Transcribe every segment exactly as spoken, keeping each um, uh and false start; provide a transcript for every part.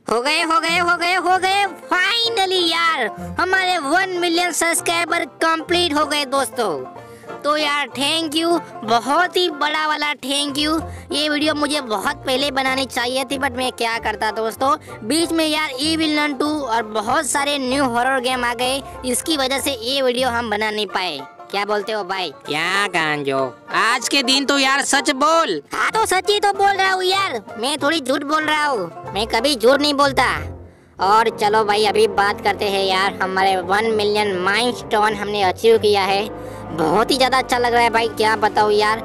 हो गए हो गए हो गए हो गए फाइनली यार, हमारे वन मिलियन सब्सक्राइबर कंप्लीट हो गए दोस्तों। तो यार थैंक यू, बहुत ही बड़ा वाला थैंक यू। ये वीडियो मुझे बहुत पहले बनानी चाहिए थी, बट मैं क्या करता दोस्तों, बीच में यार इविल रन टू और बहुत सारे न्यू हॉरर गेम आ गए, इसकी वजह से ये वीडियो हम बना नहीं पाए। क्या बोलते हो भाई? क्या कांजो, आज के दिन तो यार सच बोल। हाँ तो सच ही तो बोल रहा हूँ यार, मैं थोड़ी झूठ बोल रहा हूँ, मैं कभी झूठ नहीं बोलता। और चलो भाई अभी बात करते हैं यार, हमारे वन मिलियन माइलस्टोन हमने अचीव किया है। बहुत ही ज्यादा अच्छा लग रहा है भाई, क्या बताऊँ यार।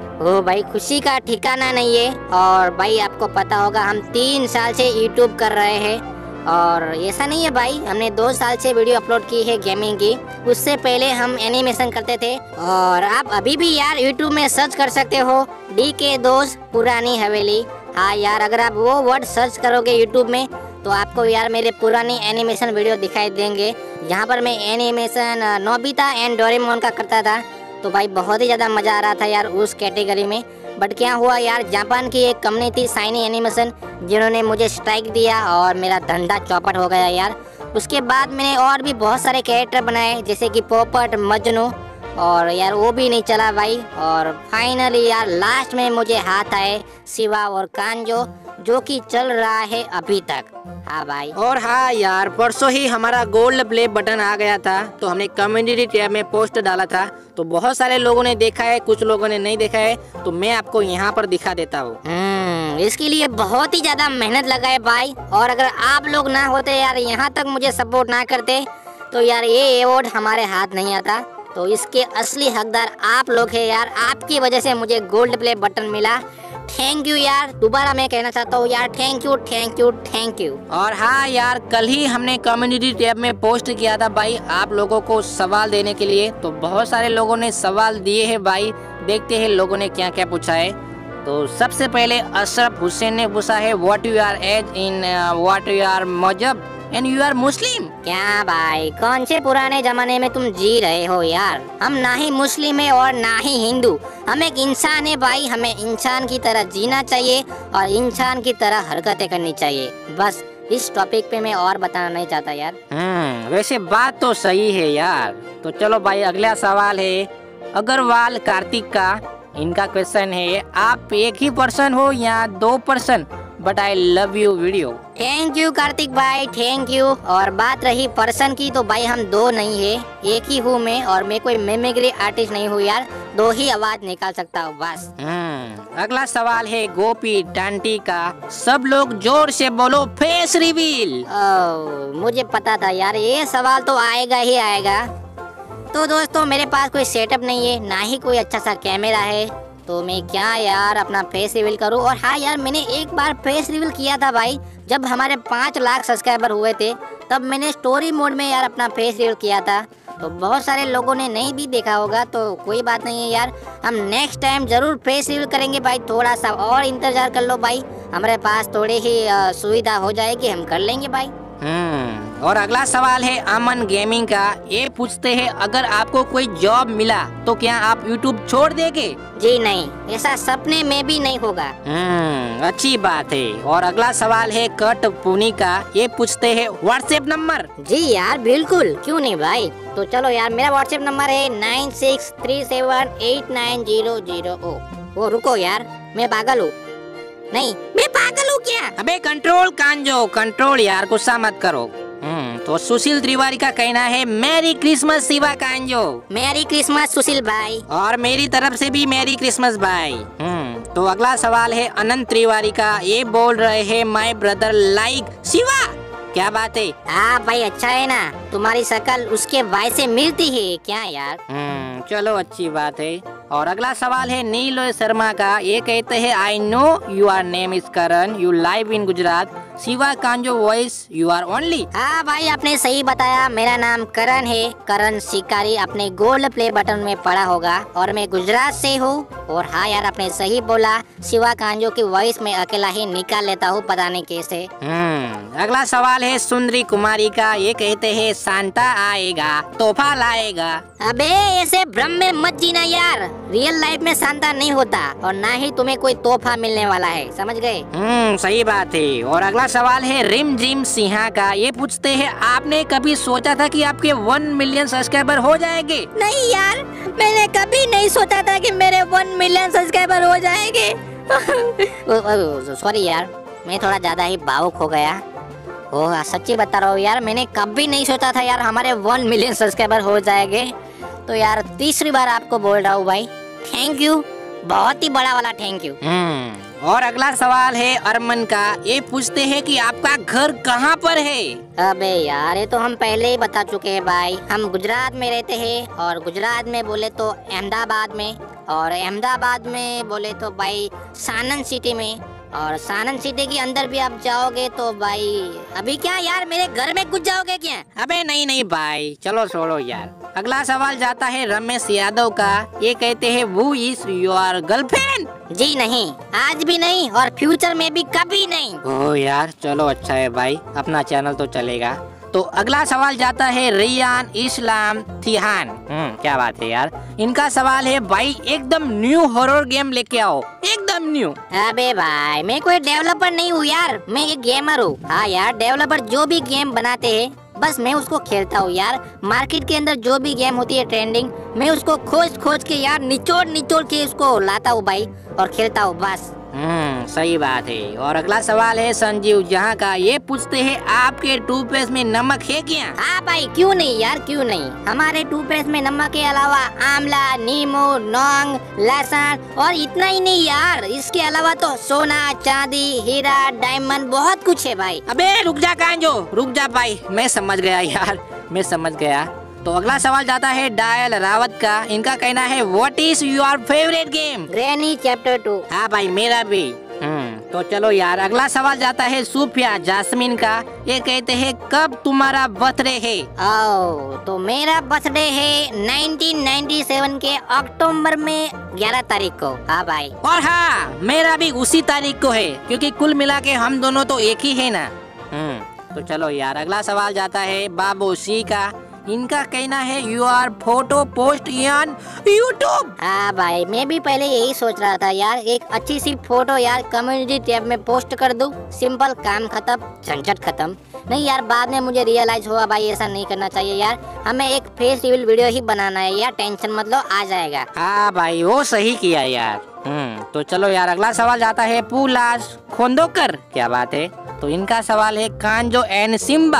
ओ भाई खुशी का ठिकाना नहीं है। और भाई आपको पता होगा हम तीन साल से यूट्यूब कर रहे हैं, और ऐसा नहीं है भाई, हमने दो साल से वीडियो अपलोड की है गेमिंग की। उससे पहले हम एनिमेशन करते थे। और आप अभी भी यार यूट्यूब में सर्च कर सकते हो, डी के दोस्त पुरानी हवेली। हाँ यार, अगर आप वो वर्ड सर्च करोगे यूट्यूब में तो आपको यार मेरे पुरानी एनिमेशन वीडियो दिखाई देंगे, जहाँ पर मैं एनिमेशन नोबिता एंड डोरेमोन का करता था। तो भाई बहुत ही ज़्यादा मज़ा आ रहा था यार उस कैटेगरी में। बट क्या हुआ यार, जापान की एक कंपनी थी शाइनी एनिमेशन, जिन्होंने मुझे स्ट्राइक दिया और मेरा धंधा चौपट हो गया यार। उसके बाद मैंने और भी बहुत सारे कैरेक्टर बनाए, जैसे कि पोपट, मजनू, और यार वो भी नहीं चला भाई। और फाइनली यार लास्ट में मुझे हाथ आए शिवा और कांजो, जो कि चल रहा है अभी तक। हाँ भाई। और हाँ यार, परसों ही हमारा गोल्ड प्ले बटन आ गया था, तो हमने कम्युनिटी टैब में पोस्ट डाला था। तो बहुत सारे लोगों ने देखा है, कुछ लोगों ने नहीं देखा है, तो मैं आपको यहाँ पर दिखा देता हूँ। हम्म, इसके लिए बहुत ही ज्यादा मेहनत लगा है भाई। और अगर आप लोग ना होते यार, यहाँ तक मुझे सपोर्ट ना करते, तो यार ये अवार्ड हमारे हाथ नहीं आता। तो इसके असली हकदार आप लोग हैं यार, आपकी वजह से मुझे गोल्ड प्ले बटन मिला। थैंक यू यार, दोबारा मैं कहना चाहता हूँ यार, thank you thank you thank you. और हाँ यार, कल ही हमने कम्युनिटी टैब में पोस्ट किया था भाई आप लोगों को सवाल देने के लिए। तो बहुत सारे लोगों ने सवाल दिए हैं भाई, देखते हैं लोगों ने क्या क्या पूछा है। तो सबसे पहले अशरफ हुसैन ने पूछा है, what you are age in what you are मजहब एंड यू आर मुस्लिम। क्या भाई, कौन से पुराने जमाने में तुम जी रहे हो यार? हम ना ही मुस्लिम है और ना ही हिंदू, हम एक इंसान है भाई। हमें इंसान की तरह जीना चाहिए और इंसान की तरह हरकतें करनी चाहिए। बस इस टॉपिक पे मैं और बताना नहीं चाहता यार। हम्म, वैसे बात तो सही है यार। तो चलो भाई अगला सवाल है अग्रवाल कार्तिक का। इनका क्वेश्चन है, आप एक ही पर्सन हो या दो person, but I love you video. Thank you Kartik भाई, थैंक यू। और बात रही पर्सन की, तो भाई हम दो नहीं है, एक ही हूँ मैं। और मैं कोई मिमिक्री आर्टिस्ट नहीं हूँ यार, दो ही आवाज निकाल सकता हूँ बस। हम्म, अगला सवाल है गोपी डांटी का। सब लोग जोर से बोलो फेस रिवील। ओह, मुझे पता था यार ये सवाल तो आएगा ही आएगा। तो दोस्तों मेरे पास कोई सेटअप नहीं है, ना ही कोई अच्छा सा कैमरा है, तो मैं क्या यार अपना फेस रिवील करूं। और हाँ यार, मैंने एक बार फेस रिवील किया था भाई, जब हमारे पाँच लाख सब्सक्राइबर हुए थे, तब मैंने स्टोरी मोड में यार अपना फेस रिवील किया था। तो बहुत सारे लोगों ने नहीं भी देखा होगा, तो कोई बात नहीं है यार, हम नेक्स्ट टाइम जरूर फेस रिवील करेंगे भाई। थोड़ा सा और इंतजार कर लो भाई, हमारे पास थोड़ी ही सुविधा हो जाएगी, हम कर लेंगे भाई। हम्म, और अगला सवाल है अमन गेमिंग का। ये पूछते हैं, अगर आपको कोई जॉब मिला तो क्या आप यूट्यूब छोड़ देंगे? जी नहीं, ऐसा सपने में भी नहीं होगा। हम्म, अच्छी बात है। और अगला सवाल है कट पुनी का। ये पूछते हैं व्हाट्सएप नंबर। जी यार बिल्कुल, क्यों नहीं भाई। तो चलो यार, मेरा व्हाट्सएप नंबर है nine six three seven eight nine zero zero. ओ वो रुको यार, मैं पागल हूँ? नहीं, मैं पागल हूँ क्या? अबे कंट्रोल कांजो, कंट्रोल यार, गुस्सा मत करो। हम्म, तो सुशील तिवारी का कहना है, merry Christmas Shiva Kanjo. Merry Christmas Sushil भाई। और मेरी तरफ से भी मैरी क्रिसमस भाई। हम्म, तो अगला सवाल है अनंत तिवारी का। ये बोल रहे हैं, माय ब्रदर लाइक शिवा। क्या बात है? हाँ भाई, अच्छा है ना, तुम्हारी शक्ल उसके भाई से मिलती है क्या यार? हम्म, चलो अच्छी बात है। और अगला सवाल है नीलोय शर्मा का। ये कहते हैं, I know your name is Karan, you live in Gujarat, Shiva Kanjo voice you are only. हाँ भाई, आपने सही बताया, मेरा नाम करण है, करण शिकारी। अपने गोल्ड प्ले बटन में पढ़ा होगा, और मैं गुजरात से हूँ। और हाँ यार, आपने सही बोला, शिवा कांजो की वॉइस में अकेला ही निकाल लेता हूँ, पता नहीं कैसे। हम्म, अगला सवाल है सुंदरी कुमारी का। ये कहते हैं, सांता आएगा तोहफा लाएगा। अबे ऐसे भ्रम में मत जीना यार, रियल लाइफ में शानदार नहीं होता और ना ही तुम्हें कोई तोहफा मिलने वाला है, समझ गए? हम्म सही बात है। और अगला सवाल है रिम जिम सिन्हा का। ये पूछते हैं, आपने कभी सोचा था कि आपके वन मिलियन सब्सक्राइबर हो जाएंगे? नहीं यार, मैंने कभी नहीं सोचा था कि मेरे वन मिलियन सब्सक्राइबर हो जाएंगे। सॉरी यार, मैं थोड़ा ज्यादा ही भावुक हो गया। ओह सच्ची बता रहा हूँ यार, मैंने कभी नहीं सोचा था यार हमारे वन मिलियन सब्सक्राइबर हो जाएंगे। तो यार तीसरी बार आपको बोल रहा हूँ भाई, थैंक यू, बहुत ही बड़ा वाला थैंक यू। हम्म और अगला सवाल है अरमन का। ये पूछते हैं कि आपका घर कहाँ पर है? अबे यार, ये तो हम पहले ही बता चुके हैं भाई। हम गुजरात में रहते हैं और गुजरात में बोले तो अहमदाबाद में, और अहमदाबाद में बोले तो भाई सानन सिटी में, और सानन सिटी के अंदर भी आप जाओगे तो भाई अभी क्या यार मेरे घर में घुस जाओगे क्या? अबे नहीं नहीं भाई, चलो छोड़ो यार। अगला सवाल जाता है रमेश यादव का। ये कहते हैं, वो इज योर गर्लफ्रेंड? जी नहीं, आज भी नहीं और फ्यूचर में भी कभी नहीं। ओ यार चलो अच्छा है भाई, अपना चैनल तो चलेगा। तो अगला सवाल जाता है रियान इस्लाम थिहान। हम्म क्या बात है यार। इनका सवाल है, भाई एकदम न्यू हॉरर गेम लेके आओ, एकदम न्यू। अबे भाई, मैं कोई डेवलपर नहीं हूँ यार, मैं एक गेमर हूँ। हाँ यार, डेवलपर जो भी गेम बनाते हैं बस मैं उसको खेलता हूँ यार। मार्केट के अंदर जो भी गेम होती है ट्रेंडिंग, मैं उसको खोज खोज के यार निचोड़ निचोड़ के उसको लाता हूँ भाई और खेलता हूँ बस। हम्म सही बात है। और अगला सवाल है संजीव जहाँ का। ये पूछते हैं, आपके टूथपेस्ट में नमक है क्या? हाँ भाई, क्यों नहीं यार, क्यों नहीं। हमारे टूथपेस्ट में नमक के अलावा आंवला, नींबू, लौंग, लहसुन और इतना ही नहीं यार, इसके अलावा तो सोना, चांदी, हीरा, डायमंड, बहुत कुछ है भाई। अबे रुक जा कांजो, रुक जा भाई, मैं समझ गया यार, मैं समझ गया। तो अगला सवाल जाता है डायल रावत का। इनका कहना है, what is your favourite game? Granny chapter two. हाँ भाई मेरा भी। हम्म तो चलो यार, अगला सवाल जाता है सूफिया जास्मीन का। ये कहते हैं, कब तुम्हारा बर्थडे है? ओ, तो मेरा बर्थडे है नाइनटीन नाइंटी सेवन के अक्टूबर में ग्यारह तारीख को। हाँ भाई। और हाँ, मेरा भी उसी तारीख को है, क्योंकि कुल मिला के हम दोनों तो एक ही है ना। हम्म तो चलो यार, अगला सवाल जाता है बाबू सी का। इनका कहना है, you are photo post on YouTube. हाँ भाई, मैं भी पहले यही सोच रहा था यार, एक अच्छी सी फोटो यार कम्युनिटी टैब में पोस्ट कर दूं, सिंपल, काम खत्म, झंझट खत्म। नहीं यार, बाद में मुझे रियलाइज हुआ भाई ऐसा नहीं करना चाहिए यार, हमें एक फेस रिवील वीडियो ही बनाना है यार, टेंशन मत लो, आ जाएगा। हाँ भाई, वो सही किया यार। हम्म तो चलो यार, अगला सवाल जाता है पुलास खोंदोकर। क्या बात है। तो इनका सवाल है, कांजो एंड सिम्बा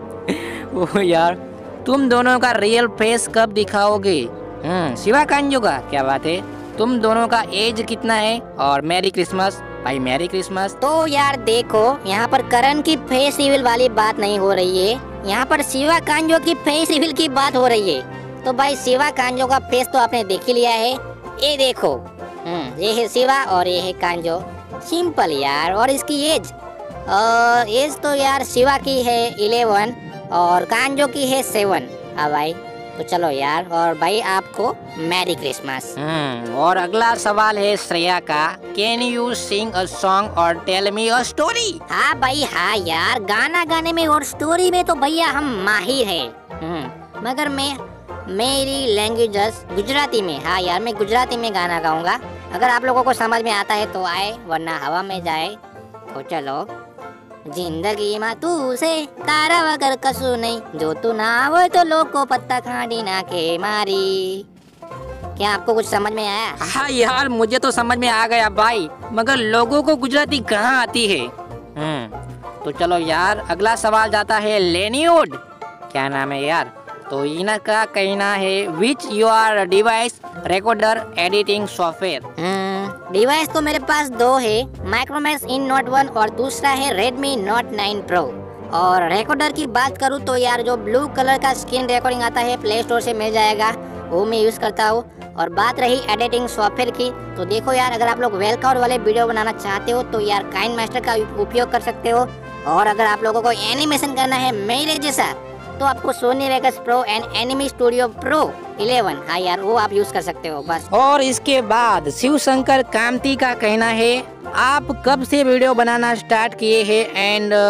ओ यार, तुम दोनों का रियल फेस कब दिखाओगे? हम्म शिवा कांजो का। क्या बात है। तुम दोनों का एज कितना है? और मैरी क्रिसमस भाई, मैरी क्रिसमस। तो यार देखो, यहाँ पर करण की फेस रिवील वाली बात नहीं हो रही है, यहाँ पर शिवा कांजो की फेस रिवील की बात हो रही है। तो भाई शिवा कांजो का फेस तो आपने देख ही लिया है, ये देखो। हम्म ये है शिवा और ये है कांजो, सिंपल यार। और इसकी एज और एज तो यार शिवा की है इलेवन और कांजो की है सेवन। हाँ भाई, तो चलो यार, और भाई आपको मैरी क्रिसमस। हम्म और अगला सवाल है श्रेया का। Can you sing a song और टेल मी अ स्टोरी? हाँ भाई हाँ यार, गाना गाने में और स्टोरी में तो भैया हम माहिर हैं। हम्म मगर मैं मेरी लैंग्वेज गुजराती में। हाँ यार, मैं गुजराती में गाना गाऊंगा। अगर आप लोगों को समझ में आता है तो आए, वरना हवा में जाए। तो चलो। जिंदगी में तू से तारा वगर कसू नहीं, जो तू ना हो तो लोग को पत्ता खाड़ी ना के मारी। क्या आपको कुछ समझ में आया? हाँ यार, मुझे तो समझ में आ गया भाई, मगर लोगों को गुजराती कहाँ आती है। हम्म तो चलो यार, अगला सवाल जाता है लेनियोड। क्या नाम है यार। तो इनका कहना है, which your device recorder editing software? Device तो मेरे पास दो है, माइक्रोमैक्स इन नोट वन और दूसरा है रेडमी नोट नाइन प्रो। और रिकॉर्डर की बात करूँ तो यार, जो ब्लू कलर का स्क्रीन रिकॉर्डिंग आता है प्ले स्टोर से मिल जाएगा, वो मैं यूज़ करता हूँ। और बात रही एडिटिंग सॉफ्टवेयर की, तो देखो यार, अगर आप लोग वेलकाउट वाले वीडियो बनाना चाहते हो तो यार काइन मास्टर का उपयोग कर सकते हो। और अगर आप लोगों को एनिमेशन करना है मेरे जैसा, तो आपको Sony Vegas pro and anime studio pro eleven, हाँ यार, वो आप यूज कर सकते हो बस। और इसके बाद शिव शंकर कामती का कहना है, आप कब से वीडियो बनाना स्टार्ट किए हैं एंड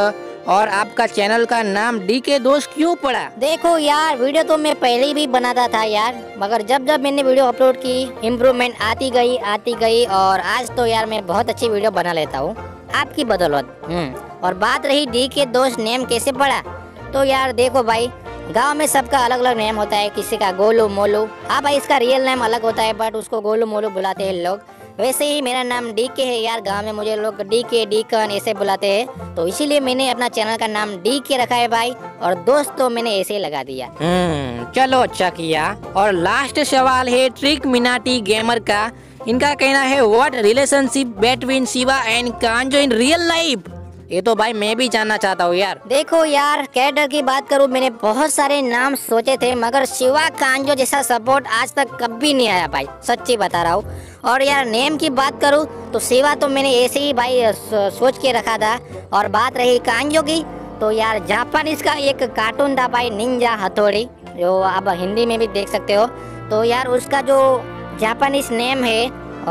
और आपका चैनल का नाम डी के दोस्त क्यों पड़ा? देखो यार, वीडियो तो मैं पहले ही भी बनाता था यार, मगर जब जब मैंने वीडियो अपलोड की इम्प्रूवमेंट आती गई आती गई और आज तो यार मैं बहुत अच्छी वीडियो बना लेता हूँ आपकी बदौलत। हम्म और बात रही डी के दोस्त नेम कैसे पड़ा, तो यार देखो भाई, गांव में सबका अलग अलग नेम होता है, किसी का गोलू मोलू। हाँ भाई, इसका रियल नेम अलग होता है बट उसको गोलू मोलू बुलाते हैं लोग। वैसे ही मेरा नाम डी के है यार, गांव में मुझे लोग डी के डी कन ऐसे बुलाते हैं, तो इसीलिए मैंने अपना चैनल का नाम डी के रखा है भाई, और दोस्त तो मैंने ऐसे ही लगा दिया। हम्म चलो अच्छा किया। और लास्ट सवाल है ट्रिक मिनाटी गेमर का। इनका कहना है what relationship between Shiva and Kanjo in real life. ये तो भाई मैं भी जानना चाहता हूँ यार। देखो यार, कैरेक्टर की बात करूँ, मैंने बहुत सारे नाम सोचे थे मगर शिवा कांजो जैसा सपोर्ट आज तक कभी नहीं आया भाई, सच्ची बता रहा हूँ। और यार नेम की बात करूँ तो शिवा तो मैंने ऐसे ही भाई सोच के रखा था। और बात रही कांजो की, तो यार जापानीज का एक कार्टून था भाई, निंजा हथौड़ी, जो आप हिंदी में भी देख सकते हो। तो यार उसका जो जापानीज नेम है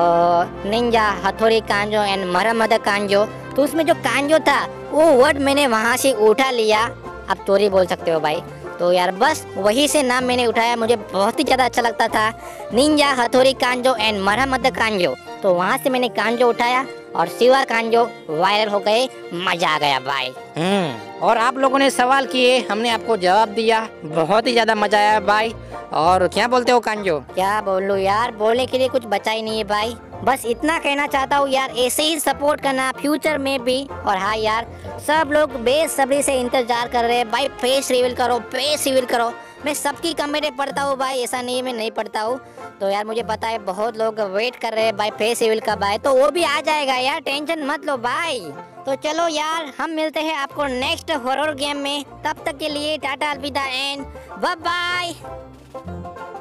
निंजा हथौड़ी कांजो एंड मरमद कांजो, तो उसमें जो कांजो था वो वर्ड मैंने वहाँ से उठा लिया, आप चोरी बोल सकते हो भाई। तो यार बस वही से नाम मैंने उठाया, मुझे बहुत ही ज़्यादा अच्छा लगता था, निंजा हथौड़ी कांजो एंड मरमद कांजो। तो वहाँ से मैंने कांजो उठाया और शिवा कांजो वायरल हो गए, मजा आ गया भाई। हम्म और आप लोगों ने सवाल किए, हमने आपको जवाब दिया, बहुत ही ज्यादा मजा आया भाई। और क्या बोलते हो कांजो? क्या बोलूं यार, बोलने के लिए कुछ बचा ही नहीं है भाई, बस इतना कहना चाहता हूँ यार, ऐसे ही सपोर्ट करना फ्यूचर में भी। और हाँ यार, सब लोग बेसब्री से इंतजार कर रहे हैं भाई, फेस रिवील करो फेस रिवील करो। मैं सबकी कमेंटें पढ़ता हूँ भाई, ऐसा नहीं है मैं नहीं पढ़ता हूँ। तो यार मुझे पता है बहुत लोग वेट कर रहे हैं भाई फेस रिवील कब आए, तो वो भी आ जाएगा यार, टेंशन मत लो भाई। तो चलो यार, हम मिलते हैं आपको नेक्स्ट हॉरर गेम में, तब तक के लिए टाटा अलविदा एंड बाय बाय।